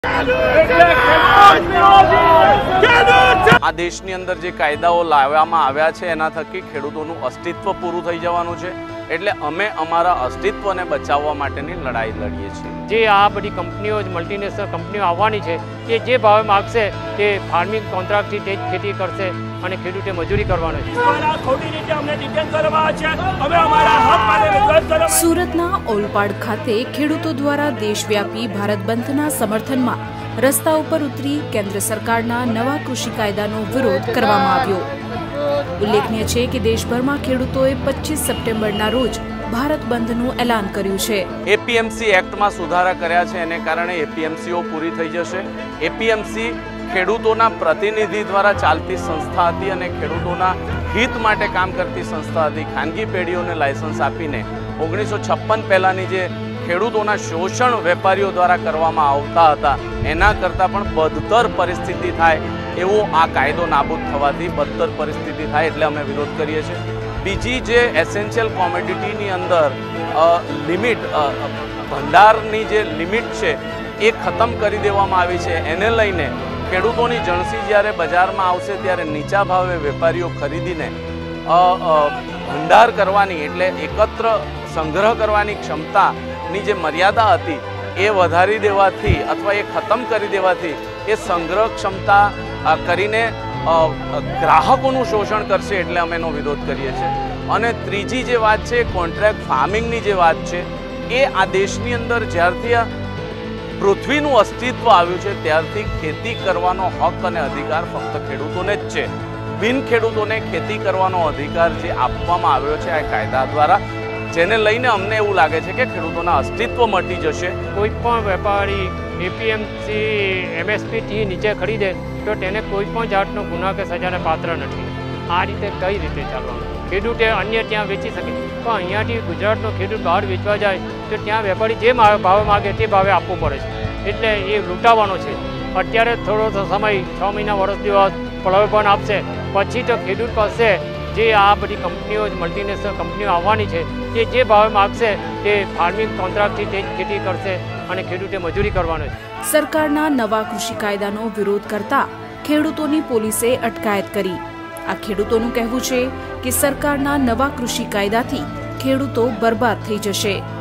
આ દેશની અંદર જે કાયદાઓ લાવવામાં આવ્યા છે એના થકી ખેડૂતોનું અસ્તિત્વ પૂરું થઈ જવાનું છે, એટલે અમે અમારા અસ્તિત્વને બચાવવા માટેની લડાઈ લડીએ છીએ। જે આ બધી કંપનીઓ મલ્ટીનેશનલ કંપનીઓ આવવાની છે એ જે ભાવે માગશે તે ફાર્મિંગ કોન્ટ્રાક્ટથી તે ખેતી કરશે અને ખેડૂતે મજૂરી કરવાનો છે। સુરતના ઓલપાડ ખાતે ખેડૂતો દ્વારા દેશવ્યાપી ભારત બંધના સમર્થનમાં રસ્તા ઉપર ઉતરી કેન્દ્ર સરકારના નવા કૃષિ કાયદાનો વિરોધ કરવામાં આવ્યો। ઉલ્લેખનીય છે કે દેશભરમાં ખેડૂતોએ 25 સપ્ટેમ્બરના રોજ ભારત બંધનું એલાન કર્યું છે। એપીએમસી એક્ટમાં સુધારા કર્યા છે, એને કારણે એપીએમસીઓ પૂરી થઈ જશે। એપીએમસી ખેડૂતોના પ્રતિનિધિ દ્વારા ચાલતી સંસ્થા હતી અને ખેડૂતોના હિત માટે કામ કરતી સંસ્થા હતી। ખાનગી પેઢીઓને લાયસન્સ આપીને 1956 પહેલાની જે ખેડૂતોના શોષણ વેપારીઓ દ્વારા કરવામાં આવતા હતા એના કરતાં પણ બદતર પરિસ્થિતિ થાય એવો આ કાયદો નાબૂદ થવાથી બદતર પરિસ્થિતિ થાય એટલે અમે વિરોધ કરીએ છીએ। બીજી જે એસેન્શિયલ કોમોડિટીની અંદર લિમિટ ભંડારની જે લિમિટ છે એ ખતમ કરી દેવામાં આવી છે, એને લઈને ખેડૂતોની જણસી જ્યારે બજારમાં આવશે ત્યારે નીચા ભાવે વેપારીઓ ખરીદીને ભંડાર કરવાની એટલે એકત્ર સંગ્રહ કરવાની ક્ષમતાની જે મર્યાદા હતી એ વધારી દેવાથી અથવા એ ખતમ કરી દેવાથી એ સંગ્રહ ક્ષમતા કરીને ગ્રાહકોનું શોષણ કરશે એટલે અમે એનો વિરોધ કરીએ છીએ। અને ત્રીજી જે વાત છે કોન્ટ્રાક્ટ ફાર્મિંગની જે વાત છે એ આ દેશની અંદર જ્યારથી આ પૃથ્વીનું અસ્તિત્વ આવ્યું છે ત્યારથી ખેતી કરવાનો હક અને અધિકાર ફક્ત ખેડૂતોને જ છે। બિન ખેડૂતોને ખેતી કરવાનો અધિકાર જે આપવામાં આવ્યો છે આ કાયદા દ્વારા, જેને લઈને અમને એવું લાગે છે કે ખેડૂતોના અસ્તિત્વ મટી જશે। કોઈ પણ વેપારી એપીએમસી એમએસપીથી નીચે ખરીદે તો તેને કોઈ પણ જાતનો ગુના કે સજાને પાત્ર નથી। આ રીતે કઈ રીતે ચાલવાનું? ખેડૂતે અન્ય ત્યાં વેચી શકે, પણ અહીંયાથી ગુજરાતનો ખેડૂત બહાર વેચવા જાય તો ત્યાં વેપારી જે ભાવે માગે તે ભાવે આપવું પડે છે, એટલે એ લૂંટાવાનો છે। અત્યારે થોડો સમય 6 મહિના વર્ષ દિવસ પ્રલોભન આપશે, પછી તો ખેડૂત પાસે જે આ બધી કંપનીઓ મલ્ટીનેશનલ કંપનીઓ આવવાની છે એ જે ભાવે માગશે તે ફાર્મિંગ કોન્ટ્રાક્ટથી તે ખેતી કરશે અને ખેડૂતે મજૂરી કરવાનો છે। સરકારના નવા કૃષિ કાયદાનો વિરોધ કરતા ખેડૂતોની પોલીસે અટકાયત કરી। આ ખેડૂતોનું કહેવું છે કે સરકારના નવા કૃષિ કાયદાથી ખેડૂતો બરબાદ થઈ જશે।